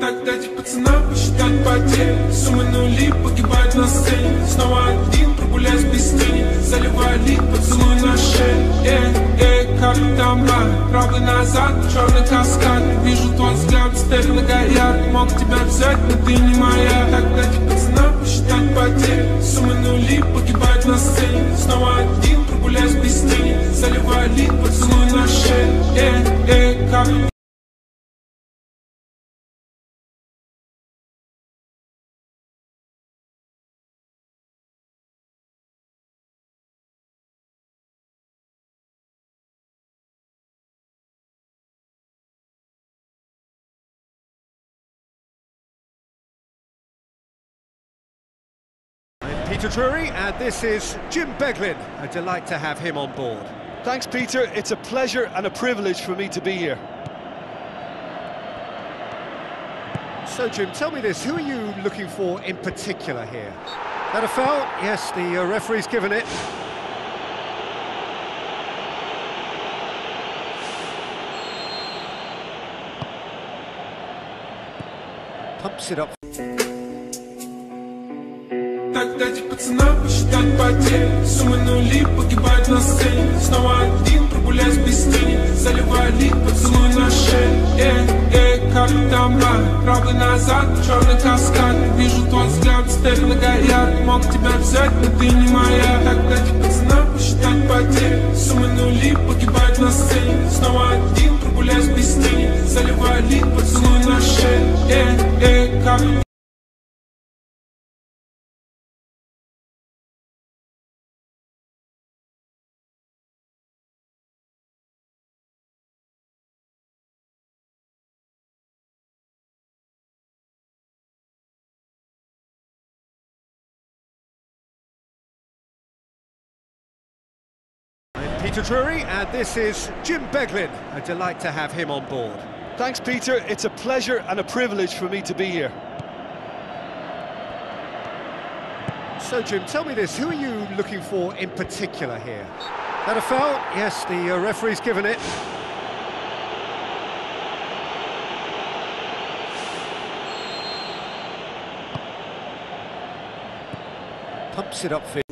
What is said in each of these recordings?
Так дайте пацанам посчитать потери. Суммы нули, погибать на сцене. Снова один, прогуляюсь без тени. Заливая лик, поцелуй на шее. Как там, правый назад, черный каскад. Вижу твой взгляд, степь многоярд. Мог тебя взять, но ты не моя. Так дайте пацанам посчитать потери. Суммы нули, погибать на сцене. Снова один, прогуляюсь без тени. Заливая лик, поцелуй на шее. Как Peter Drury, and this is Jim Beglin. A delight to have him on board. Thanks, Peter. It's a pleasure and a privilege for me to be here. So, Jim, tell me this, who are you looking for in particular here? That a foul? Yes, the referee's given it. Pumps it up. Так дайте пацанам посчитать потери. Суммы нули, погибать на сцене. Снова один, прогуляюсь без тени. Заливая лик, поцелуй на шее. Как там, правый назад, черный каскад. Вижу твой взгляд, степь многоярд. Мог тебя взять, но ты не моя. Так дайте пацанам посчитать потери. Суммы нули, погибать на сцене. Снова один, прогуляюсь без тени. Заливая лик, поцелуй на шее. Как Peter Drury, and this is Jim Beglin. A delight to have him on board. Thanks, Peter. It's a pleasure and a privilege for me to be here. So, Jim, tell me this, who are you looking for in particular here? That a foul? Yes, the referee's given it. Pumps it upfield.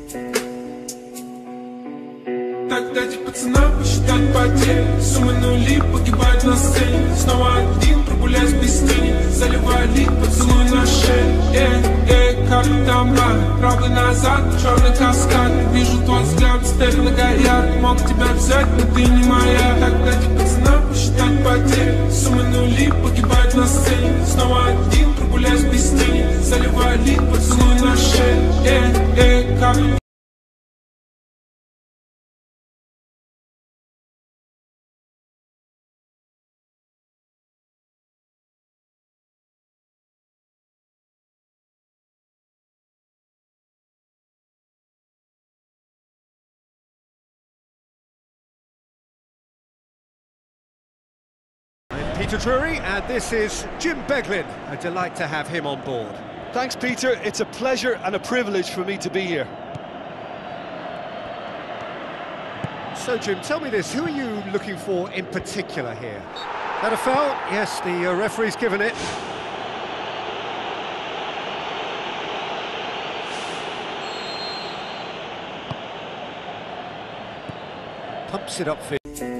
Так дайте пацанам посчитать потери. Суммы нули, погибать на сцене. Снова один, прогуляюсь без тени. Заливая лик, поцелуй на шее. Как там, правый назад, черный каскад. Вижу твой взгляд, степь многоярд. Мог тебя взять, но ты не моя. Так дайте пацанам посчитать потери. Суммы нули, погибать на сцене. Снова один, прогуляюсь без тени. Заливая лик, поцелуй на шее. Как Peter Drury, and this is Jim Beglin. A delight to have him on board. Thanks, Peter. It's a pleasure and a privilege for me to be here. So, Jim, tell me this, who are you looking for in particular here? That a foul? Yes, the referee's given it. Pumps it upfield.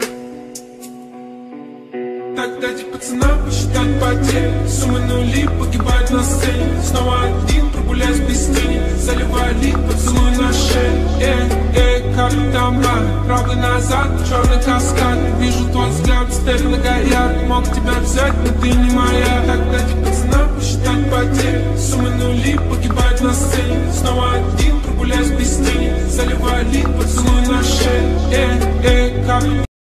Так дайте пацанам посчитать потери. Суммы нули, погибать на сцене. Снова один, прогуляюсь без тени. Заливая лик, поцелуй на шее. Как там, правый назад, черный каскад. Вижу твой взгляд, степь многоярд. Мог тебя взять, но ты не моя. Так дайте пацанам посчитать потери. Суммы нули, погибать на сцене. Снова один, прогуляюсь без тени. Заливая лик, поцелуй на шее. Как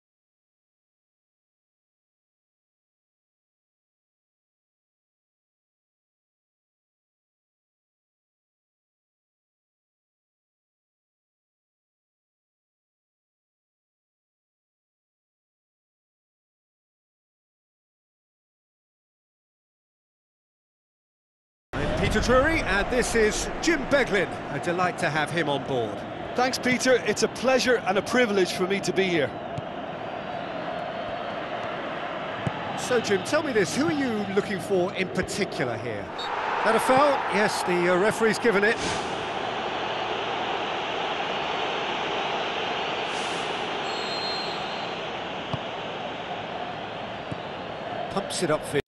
Peter Drury, and this is Jim Beglin. A delight to have him on board. Thanks, Peter. It's a pleasure and a privilege for me to be here. So, Jim, tell me this, who are you looking for in particular here? That a foul? Yes, the referee's given it. Pumps it upfield.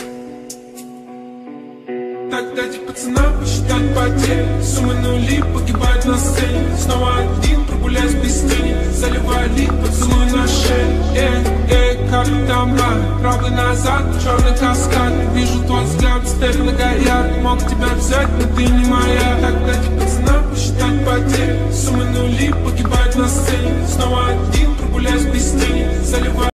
Так дайте пацанам посчитать потери. Суммы нули погибают на сцене. Снова один, прогуляюсь без тени. Заливаю лик, поцелуй на шее. Как там правый назад, черный каскад. Вижу твой взгляд, степь многоярд. Мог тебя взять, но ты не моя. Так дайте пацанам посчитать потери. Суммы нули погибают на сцене. Снова один, прогуляюсь без тени. Заливаю